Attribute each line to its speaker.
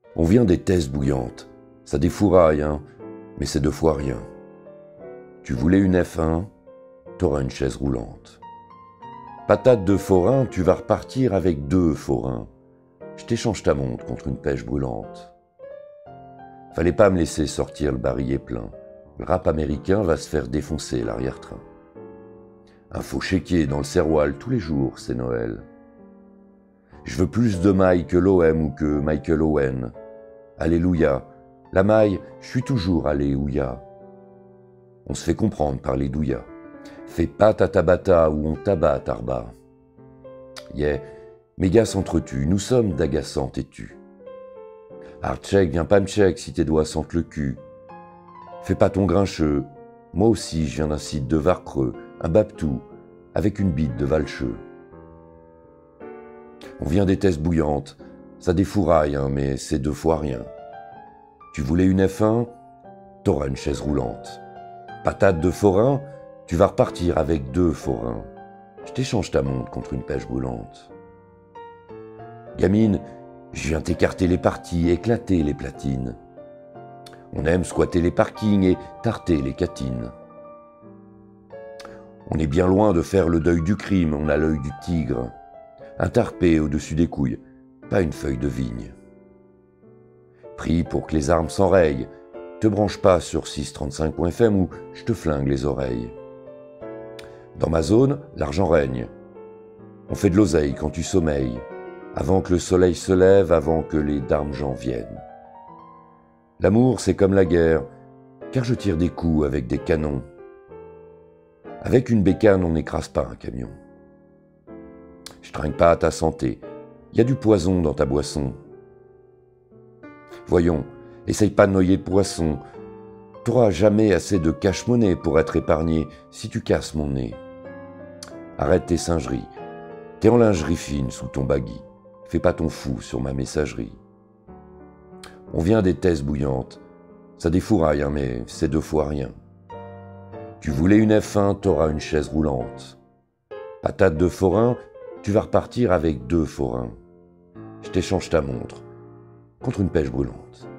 Speaker 1: On vient des thèses bouillantes, ça défouraille, hein, mais c'est 2 fois rien. Tu voulais une F1, t'auras une chaise roulante. Patate de forain, tu vas repartir avec 2 forains. Je t'échange ta montre contre une pêche brûlante. Fallait pas me laisser sortir le barillet plein. Le rap américain va se faire défoncer l'arrière-train. Un faux chéquier dans le serroil tous les jours, c'est Noël. Je veux plus de mailles que l'OM ou que Michael Owen. Alléluia, la maille, je suis toujours alléluia. On se fait comprendre par les douillas. Fais pas ta tabata ou on t'abat tarba. Yeah, mes gars s'entretuent, nous sommes d'agaçants têtus. Hardcheck, viens pas me check si tes doigts sentent le cul. Fais pas ton grincheux, moi aussi je viens d'un site de Varcreux, un baptou, avec une bite de Valcheux. On vient des thèses bouillantes, ça défouraille, hein, mais c'est 2 fois rien. Tu voulais une F1, t'auras une chaise roulante. Patate de forain, tu vas repartir avec 2 forains. Je t'échange ta montre contre une pêche brûlante. Gamine, je viens t'écarter les parties, éclater les platines. On aime squatter les parkings et tarter les catines. On est bien loin de faire le deuil du crime, on a l'œil du tigre. Un tarpé au-dessus des couilles, pas une feuille de vigne. Prie pour que les armes s'enrayent, te branche pas sur 635.fm ou je te flingue les oreilles. Dans ma zone, l'argent règne. On fait de l'oseille quand tu sommeilles, avant que le soleil se lève, avant que les darmes-gens viennent. L'amour, c'est comme la guerre, car je tire des coups avec des canons. Avec une bécane, on n'écrase pas un camion. Je trinque pas à ta santé, il y a du poison dans ta boisson. Voyons, essaye pas de noyer le poisson. T'auras jamais assez de cache-monnaie pour être épargné si tu casses mon nez. Arrête tes singeries, t'es en lingerie fine sous ton baggy. Fais pas ton fou sur ma messagerie. On vient des thèses bouillantes, ça défouraille, hein, mais c'est 2 fois rien. Tu voulais une F1, t'auras une chaise roulante. Patate de forain, tu vas repartir avec 2 forains. Je t'échange ta montre contre une pêche brûlante.